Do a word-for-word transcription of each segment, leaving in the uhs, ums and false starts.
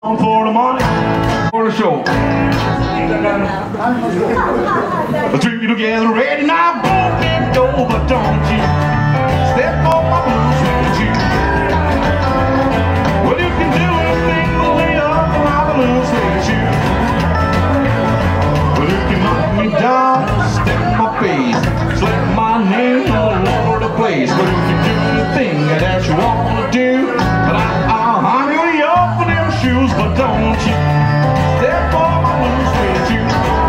On for the money, for the show. The two together ready now, both get over, don't you step on my blue suede shoe. Well, you can do anything the way up on my blue suede shoe. Well, you can knock me down, step in my face, slap my name all over the place. Well, you can do anything that you want to do, but I, I'll hang you up in them shoes, but don't you step on my blue suede shoe.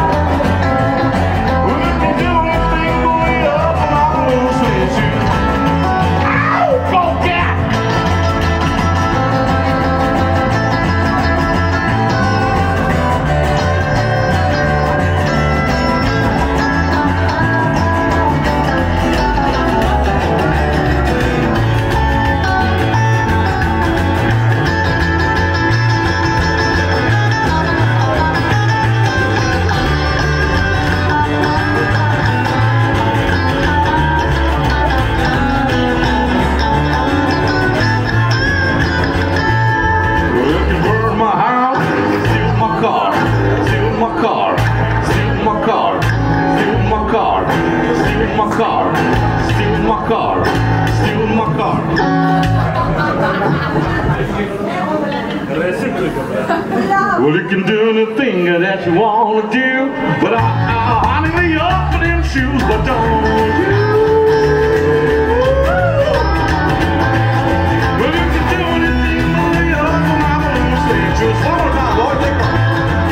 Well, you can do anything the way up on my blue suede shoe. Ow, go cat! My car, steal my car, steal my car. Well, you can do anything that you want to do, but I, I, I need you up in them shoes, but don't you? Well, you can do anything but lay up on my blue suede shoes. One more time, boy, take one.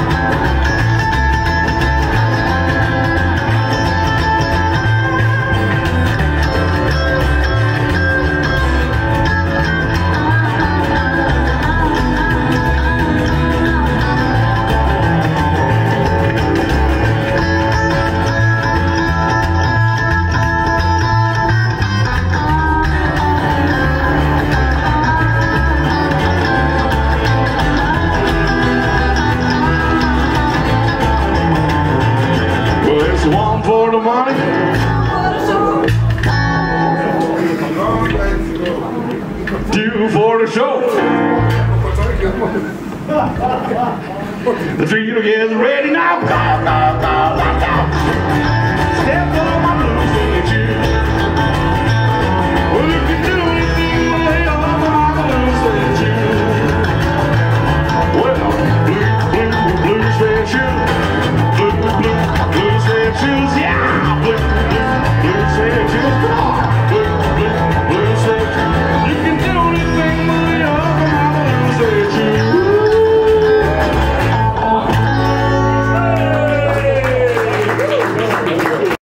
One for the money, two for the show. The three together ready now. Go, go, go, go, go. Step on my